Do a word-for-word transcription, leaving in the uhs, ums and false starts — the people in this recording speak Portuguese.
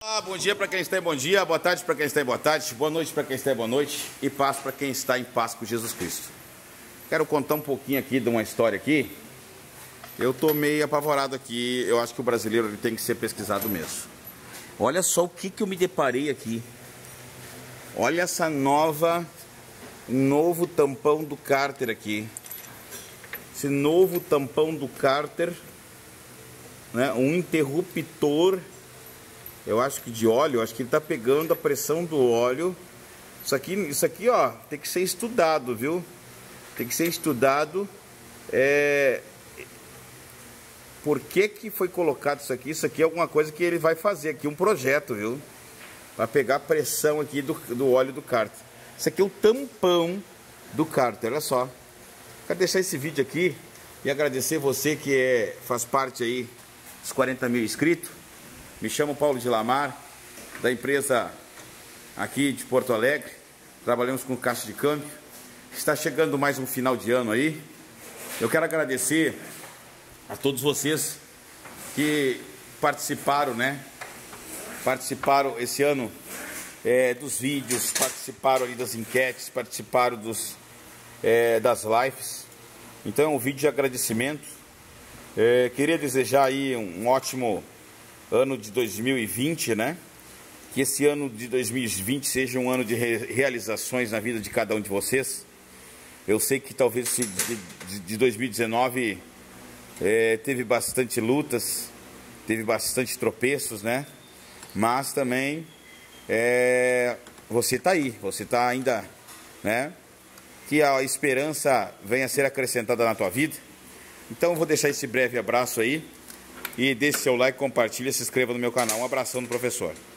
Ah, bom dia para quem está em bom dia, boa tarde para quem está em boa tarde, boa noite para quem está em boa noite e paz para quem está em paz com Jesus Cristo. Quero contar um pouquinho aqui de uma história aqui. Eu tô meio apavorado aqui, eu acho que o brasileiro ele tem que ser pesquisado mesmo. Olha só o que que eu me deparei aqui. Olha essa nova, novo tampão do cárter aqui. Esse novo tampão do cárter, né? Um interruptor. Eu acho que de óleo, acho que ele tá pegando a pressão do óleo. Isso aqui, isso aqui, ó, tem que ser estudado, viu? Tem que ser estudado. É... Por que que foi colocado isso aqui? Isso aqui é alguma coisa que ele vai fazer aqui, um projeto, viu? Para pegar a pressão aqui do, do óleo do cárter. Isso aqui é o tampão do cárter, olha só. Quero deixar esse vídeo aqui e agradecer você que é, faz parte aí dos quarenta mil inscritos. Me chamo Paulo de Lamar, da empresa aqui de Porto Alegre. Trabalhamos com caixa de câmbio. Está chegando mais um final de ano aí. Eu quero agradecer a todos vocês que participaram, né? Participaram esse ano é, dos vídeos, participaram ali das enquetes, participaram dos, é, das lives. Então é um vídeo de agradecimento. É, queria desejar aí um ótimo ano de dois mil e vinte, né? Que esse ano de dois mil e vinte seja um ano de re realizações na vida de cada um de vocês. Eu sei que talvez de, de, de dois mil e dezenove é, teve bastante lutas, teve bastante tropeços, né? Mas também é, você tá aí, você tá ainda, né? Que a esperança venha a ser acrescentada na tua vida. Então eu vou deixar esse breve abraço aí. E deixe seu like, compartilhe e se inscreva no meu canal. Um abração do professor.